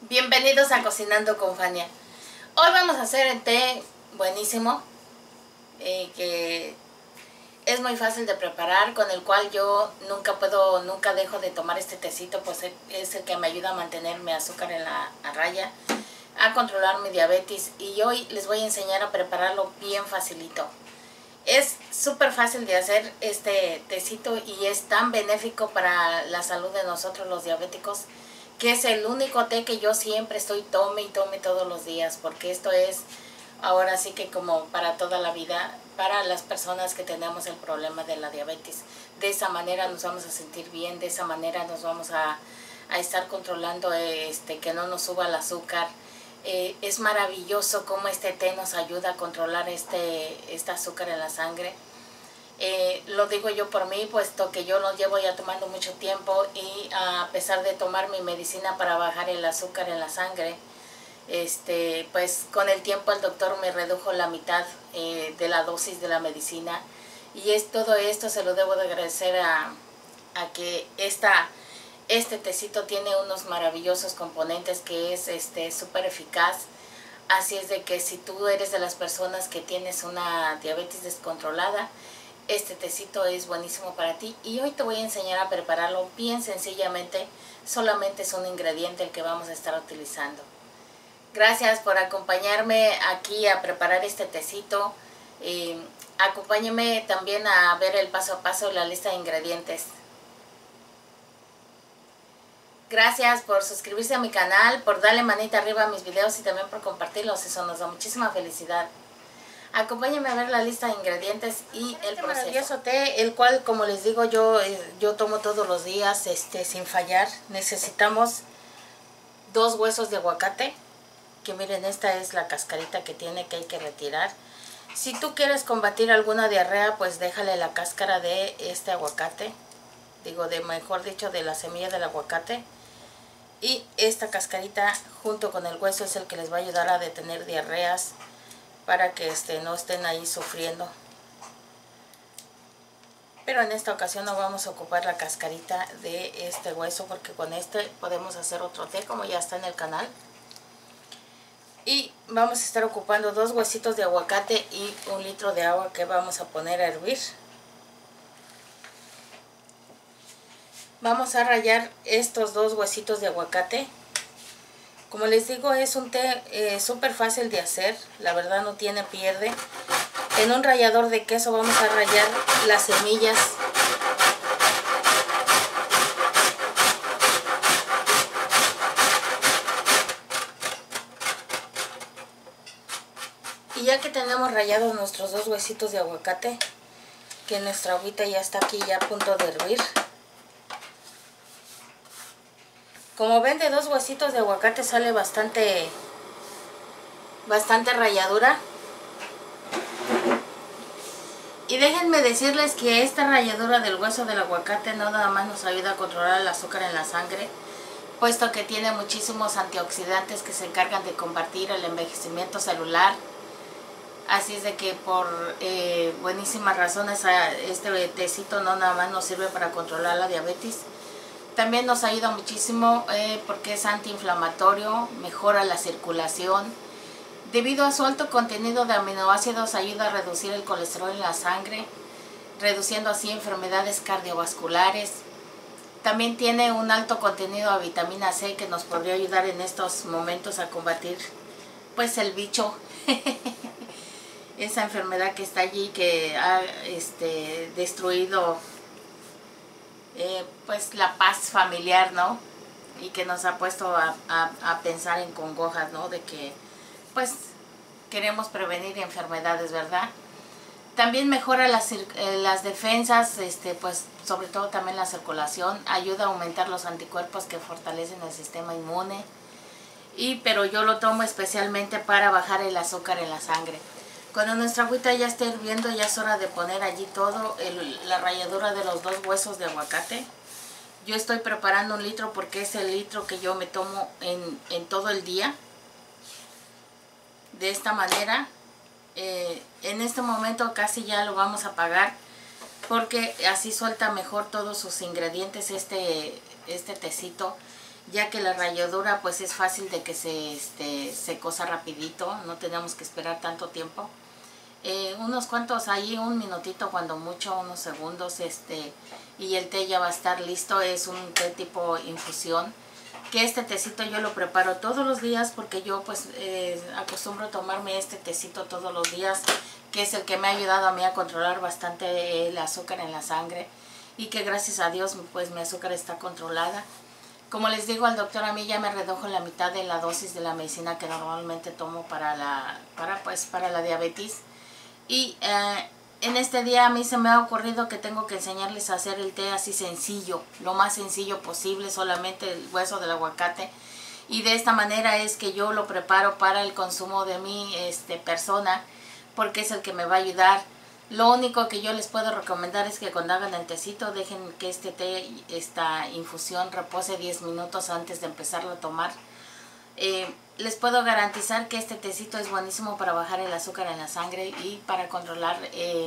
Bienvenidos a Cocinando con Fania. Hoy vamos a hacer el té buenísimo, que es muy fácil de preparar, con el cual yo nunca dejo de tomar este tecito, pues es el que me ayuda a mantener mi azúcar en la raya, a controlar mi diabetes, y hoy les voy a enseñar a prepararlo bien facilito. Es súper fácil de hacer este tecito y es tan benéfico para la salud de nosotros los diabéticos, que es el único té que yo siempre estoy tome y tome todos los días, porque esto es ahora sí que como para toda la vida, para las personas que tenemos el problema de la diabetes. De esa manera nos vamos a sentir bien, de esa manera nos vamos a estar controlando que no nos suba el azúcar. Es maravilloso cómo este té nos ayuda a controlar este azúcar en la sangre. Lo digo yo por mí, puesto que yo lo llevo ya tomando mucho tiempo, y a pesar de tomar mi medicina para bajar el azúcar en la sangre, pues con el tiempo el doctor me redujo la mitad de la dosis de la medicina, y todo esto se lo debo de agradecer a que este tecito tiene unos maravillosos componentes, que es súper eficaz. Así es de que si tú eres de las personas que tienes una diabetes descontrolada, este tecito es buenísimo para ti, y hoy te voy a enseñar a prepararlo bien sencillamente. Solamente es un ingrediente el que vamos a estar utilizando. Gracias por acompañarme aquí a preparar este tecito. Acompáñame también a ver el paso a paso de la lista de ingredientes. Gracias por suscribirse a mi canal, por darle manita arriba a mis videos y también por compartirlos. Eso nos da muchísima felicidad. Acompáñenme a ver la lista de ingredientes y el proceso. Maravilloso té, el cual, como les digo, yo tomo todos los días sin fallar. Necesitamos 2 huesos de aguacate, que miren, esta es la cascarita que tiene, que hay que retirar. Si tú quieres combatir alguna diarrea, pues déjale la cáscara de este aguacate, mejor dicho, de la semilla del aguacate. Y esta cascarita junto con el hueso es el que les va a ayudar a detener diarreas, para que no estén ahí sufriendo. Pero en esta ocasión no vamos a ocupar la cascarita de este hueso, porque con este podemos hacer otro té, como ya está en el canal. Y vamos a estar ocupando 2 huesitos de aguacate y 1 litro de agua que vamos a poner a hervir. Vamos a rallar estos 2 huesitos de aguacate. Como les digo, es un té súper fácil de hacer, la verdad no tiene pierde. En un rallador de queso vamos a rallar las semillas. Y ya que tenemos rallados nuestros 2 huesitos de aguacate, que nuestra agüita ya está aquí ya a punto de hervir. Como ven, de 2 huesitos de aguacate sale bastante ralladura. Y déjenme decirles que esta ralladura del hueso del aguacate no nada más nos ayuda a controlar el azúcar en la sangre, puesto que tiene muchísimos antioxidantes que se encargan de combatir el envejecimiento celular. Así es de que por buenísimas razones este tecito no nada más nos sirve para controlar la diabetes. También nos ayuda muchísimo porque es antiinflamatorio, mejora la circulación. Debido a su alto contenido de aminoácidos, ayuda a reducir el colesterol en la sangre, reduciendo así enfermedades cardiovasculares. También tiene un alto contenido de vitamina C, que nos podría ayudar en estos momentos a combatir pues el bicho, esa enfermedad que está allí, que ha destruido pues la paz familiar, ¿no? Y que nos ha puesto a pensar en congojas, ¿no? De que pues queremos prevenir enfermedades, ¿verdad? También mejora las defensas, pues sobre todo también la circulación, ayuda a aumentar los anticuerpos que fortalecen el sistema inmune. Pero yo lo tomo especialmente para bajar el azúcar en la sangre. Cuando nuestra agüita ya esté hirviendo, ya es hora de poner allí todo, la ralladura de los 2 huesos de aguacate. Yo estoy preparando 1 litro porque es el litro que yo me tomo en todo el día. De esta manera, en este momento casi ya lo vamos a apagar, porque así suelta mejor todos sus ingredientes este tecito. ya que la ralladura pues es fácil de que se cosa rapidito, no tenemos que esperar tanto tiempo. Unos cuantos ahí, un minutito cuando mucho, unos segundos, y el té ya va a estar listo. Es un té tipo infusión, que este tecito yo lo preparo todos los días porque yo pues acostumbro a tomarme este tecito todos los días, que es el que me ha ayudado a mí a controlar bastante el azúcar en la sangre, y que gracias a Dios pues mi azúcar está controlada. Como les digo, al doctor a mí ya me redujo la mitad de la dosis de la medicina que normalmente tomo para la diabetes. Y en este día a mí se me ha ocurrido que tengo que enseñarles a hacer el té así sencillo, lo más sencillo posible, solamente el hueso del aguacate. Y de esta manera es que yo lo preparo para el consumo de mi persona, porque es el que me va a ayudar. Lo único que yo les puedo recomendar es que cuando hagan el tecito dejen que este té, esta infusión, repose 10 minutos antes de empezarlo a tomar. Les puedo garantizar que este tecito es buenísimo para bajar el azúcar en la sangre y para controlar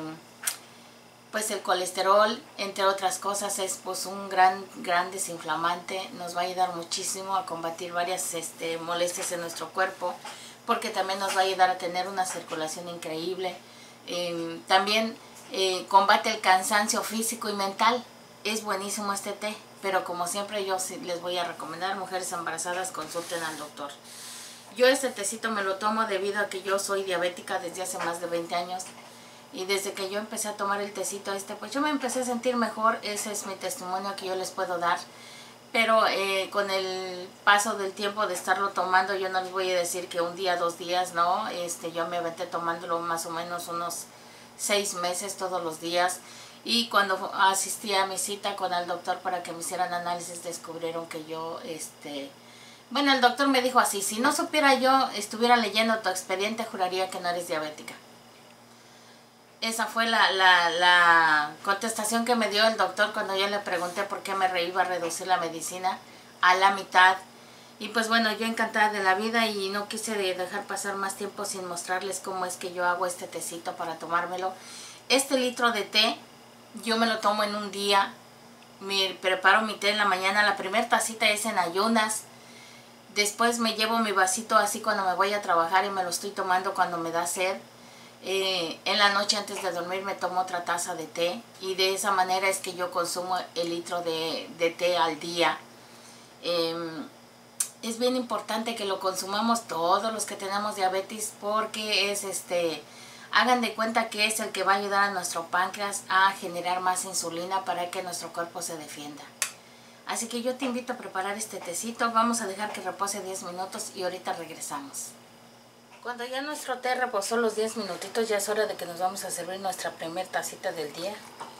pues el colesterol, entre otras cosas. Es pues un gran desinflamante, nos va a ayudar muchísimo a combatir varias molestias en nuestro cuerpo, porque también nos va a ayudar a tener una circulación increíble. También combate el cansancio físico y mental. Es buenísimo este té, pero como siempre yo les voy a recomendar, mujeres embarazadas, consulten al doctor. Yo este tecito me lo tomo debido a que yo soy diabética desde hace más de 20 años. Y desde que yo empecé a tomar el tecito pues yo me empecé a sentir mejor. Ese es mi testimonio que yo les puedo dar. Pero con el paso del tiempo de estarlo tomando, yo no les voy a decir que un día, 2 días, no. Yo me aventé tomándolo más o menos unos 6 meses todos los días. Y cuando asistí a mi cita con el doctor para que me hicieran análisis, descubrieron que yo, bueno, el doctor me dijo así: si no supiera yo, estuviera leyendo tu expediente, juraría que no eres diabética. Esa fue la contestación que me dio el doctor cuando yo le pregunté por qué me iba a reducir la medicina a la mitad. Y pues bueno, yo encantada de la vida, y no quise dejar pasar más tiempo sin mostrarles cómo es que yo hago este tecito para tomármelo. Este litro de té yo me lo tomo en un día. Preparo mi té en la mañana, la primera tacita es en ayunas. Después me llevo mi vasito así cuando me voy a trabajar y me lo estoy tomando cuando me da sed. En la noche antes de dormir me tomo otra taza de té, y de esa manera es que yo consumo el litro de té al día. Es bien importante que lo consumamos todos los que tenemos diabetes, porque es hagan de cuenta que es el que va a ayudar a nuestro páncreas a generar más insulina para que nuestro cuerpo se defienda. Así que yo te invito a preparar este tecito. Vamos a dejar que repose 10 minutos y ahorita regresamos. Cuando ya nuestro té reposó los 10 minutitos, ya es hora de que nos vamos a servir nuestra primera tacita del día.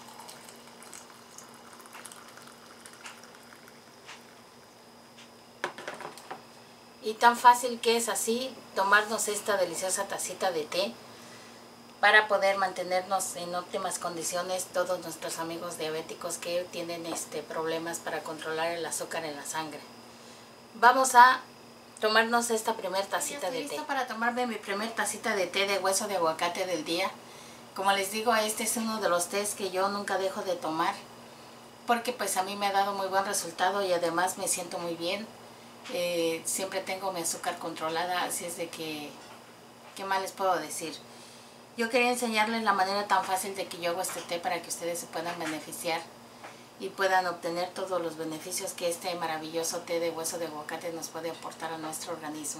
Y tan fácil que es así tomarnos esta deliciosa tacita de té para poder mantenernos en óptimas condiciones todos nuestros amigos diabéticos que tienen problemas para controlar el azúcar en la sangre. Vamos a tomarnos esta primera tacita de té. Listo para tomarme mi primera tacita de té de hueso de aguacate del día. Como les digo, este es uno de los tés que yo nunca dejo de tomar, porque pues a mí me ha dado muy buen resultado y además me siento muy bien. Siempre tengo mi azúcar controlada, así es de que, ¿qué más les puedo decir? Yo quería enseñarles la manera tan fácil de que yo hago este té para que ustedes se puedan beneficiar y puedan obtener todos los beneficios que este maravilloso té de hueso de aguacate nos puede aportar a nuestro organismo.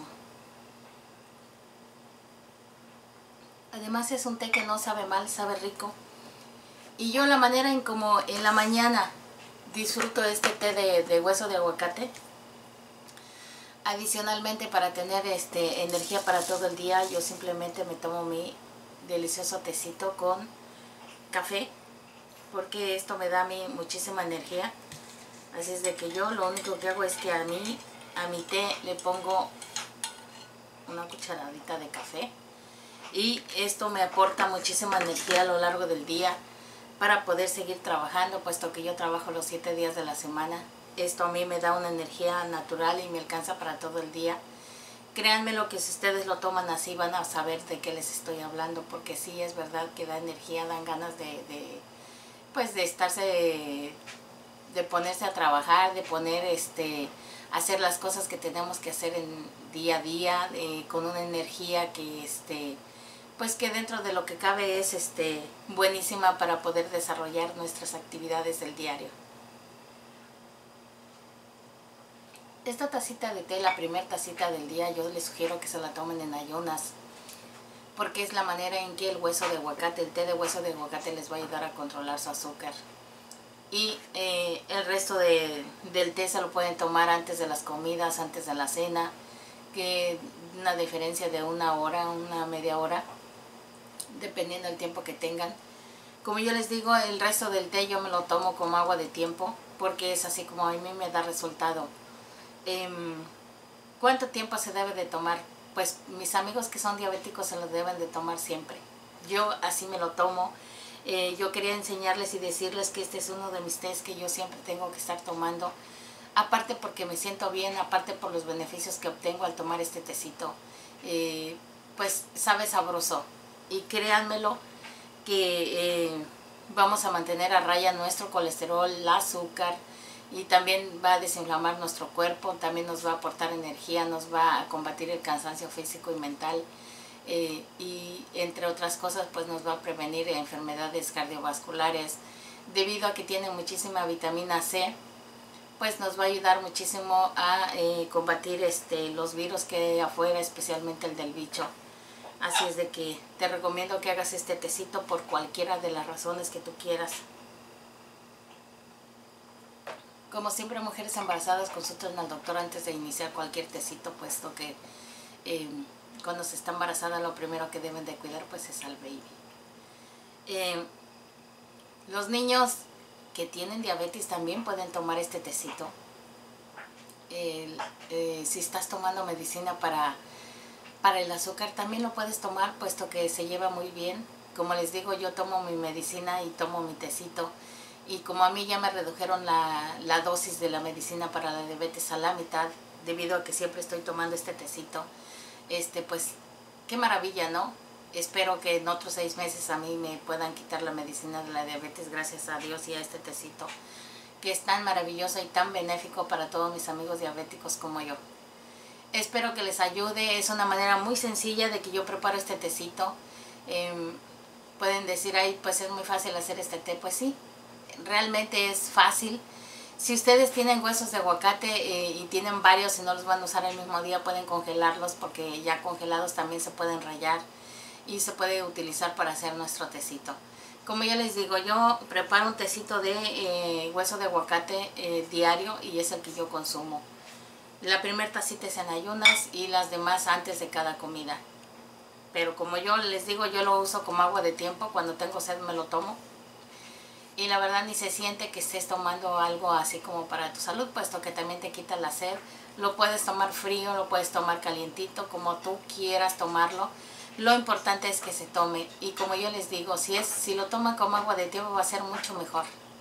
Además es un té que no sabe mal, sabe rico. Y yo la manera en como en la mañana disfruto este té de hueso de aguacate, adicionalmente para tener energía para todo el día, yo simplemente me tomo mi delicioso tecito con café, porque esto me da a mí muchísima energía. Así es de que yo lo único que hago es que a mi té le pongo una cucharadita de café, y esto me aporta muchísima energía a lo largo del día para poder seguir trabajando, puesto que yo trabajo los 7 días de la semana. Esto a mí me da una energía natural y me alcanza para todo el día. Créanme lo que si ustedes lo toman así van a saber de qué les estoy hablando, porque sí es verdad que da energía, dan ganas de ponerse a trabajar, de poner hacer las cosas que tenemos que hacer en día a día, con una energía que pues que dentro de lo que cabe es buenísima para poder desarrollar nuestras actividades del diario. Esta tacita de té, la primera tacita del día, yo les sugiero que se la tomen en ayunas, porque es la manera en que el hueso de aguacate, el té de hueso de aguacate les va a ayudar a controlar su azúcar. Y el resto del té se lo pueden tomar antes de las comidas, antes de la cena, que una diferencia de una hora, una media hora, dependiendo del tiempo que tengan. Como yo les digo, el resto del té yo me lo tomo como agua de tiempo, porque es así como a mí me da resultado. ¿Cuánto tiempo se debe de tomar? Pues mis amigos que son diabéticos se lo deben de tomar siempre. Yo así me lo tomo. Yo quería enseñarles y decirles que este es uno de mis tés que yo siempre tengo que estar tomando. Aparte porque me siento bien, aparte por los beneficios que obtengo al tomar este tecito. Pues sabe sabroso. Y créanmelo que vamos a mantener a raya nuestro colesterol, el azúcar, y también va a desinflamar nuestro cuerpo, también nos va a aportar energía, nos va a combatir el cansancio físico y mental, y entre otras cosas pues nos va a prevenir enfermedades cardiovasculares. Debido a que tiene muchísima vitamina C, pues nos va a ayudar muchísimo a combatir los virus que hay afuera, especialmente el del bicho. Así es de que te recomiendo que hagas este tecito por cualquiera de las razones que tú quieras. Como siempre, mujeres embarazadas consultan al doctor antes de iniciar cualquier tecito, puesto que cuando se está embarazada lo primero que deben de cuidar pues es al baby. Los niños que tienen diabetes también pueden tomar este tecito. Si estás tomando medicina para el azúcar también lo puedes tomar, puesto que se lleva muy bien. Como les digo, yo tomo mi medicina y tomo mi tecito. Y como a mí ya me redujeron la dosis de la medicina para la diabetes a la mitad, debido a que siempre estoy tomando este tecito, pues qué maravilla, ¿no? Espero que en otros 6 meses a mí me puedan quitar la medicina de la diabetes, gracias a Dios y a este tecito, que es tan maravilloso y tan benéfico para todos mis amigos diabéticos como yo. Espero que les ayude. Es una manera muy sencilla de que yo preparo este tecito. Pueden decir, ay, pues es muy fácil hacer este té. Pues sí, realmente es fácil. Si ustedes tienen huesos de aguacate y tienen varios y no los van a usar el mismo día, pueden congelarlos, porque ya congelados también se pueden rallar y se puede utilizar para hacer nuestro tecito. Como ya les digo, yo preparo un tecito de hueso de aguacate diario, y es el que yo consumo. La primera tacita es en ayunas y las demás antes de cada comida. Pero como yo les digo, yo lo uso como agua de tiempo. Cuando tengo sed me lo tomo. Y la verdad ni se siente que estés tomando algo así como para tu salud, puesto que también te quita la sed. Lo puedes tomar frío, lo puedes tomar calientito, como tú quieras tomarlo. Lo importante es que se tome. Y como yo les digo, si lo toman como agua de tiempo va a ser mucho mejor.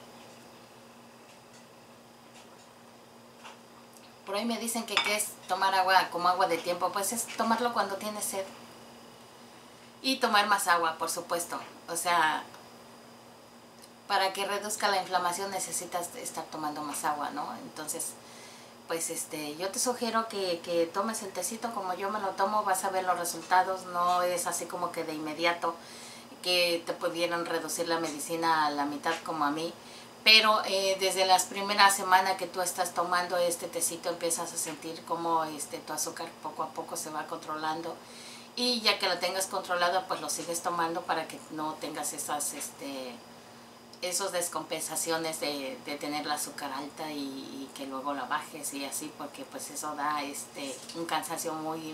Por ahí me dicen que qué es tomar agua como agua de tiempo. Pues es tomarlo cuando tienes sed. Y tomar más agua, por supuesto. O sea, para que reduzca la inflamación necesitas estar tomando más agua, ¿no? Entonces, pues yo te sugiero que tomes el tecito como yo me lo tomo. Vas a ver los resultados. No es así como que de inmediato que te pudieran reducir la medicina a la mitad como a mí. Pero desde las primeras semanas que tú estás tomando este tecito, empiezas a sentir como tu azúcar poco a poco se va controlando. Y ya que lo tengas controlado, pues lo sigues tomando para que no tengas esas descompensaciones de tener el azúcar alta y que luego la bajes y así, porque pues eso da un cansancio muy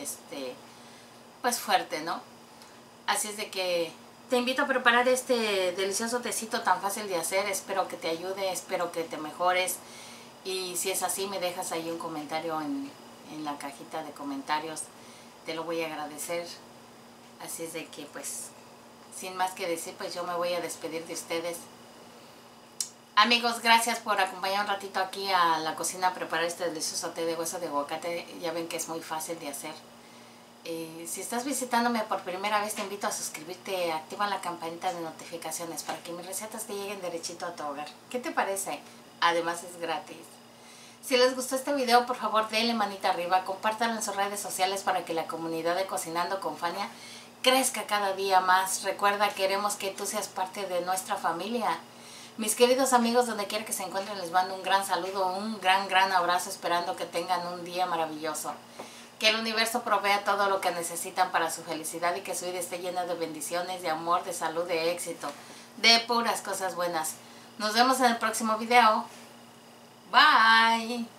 pues fuerte, ¿no? Así es de que te invito a preparar este delicioso tecito tan fácil de hacer. Espero que te ayude, espero que te mejores. Y si es así, me dejas ahí un comentario en la cajita de comentarios. Te lo voy a agradecer. Así es de que, pues, sin más que decir, pues yo me voy a despedir de ustedes. Amigos, gracias por acompañar un ratito aquí a la cocina a preparar este delicioso té de hueso de aguacate. Ya ven que es muy fácil de hacer. Si estás visitándome por primera vez, te invito a suscribirte, activa la campanita de notificaciones para que mis recetas te lleguen derechito a tu hogar. ¿Qué te parece? Además es gratis. Si les gustó este video, por favor denle manita arriba, compártanlo en sus redes sociales para que la comunidad de Cocinando con Fania crezca cada día más. Recuerda, queremos que tú seas parte de nuestra familia. Mis queridos amigos, donde quiera que se encuentren, les mando un gran saludo, un gran abrazo, esperando que tengan un día maravilloso. Que el universo provea todo lo que necesitan para su felicidad y que su vida esté llena de bendiciones, de amor, de salud, de éxito, de puras cosas buenas. Nos vemos en el próximo video. Bye.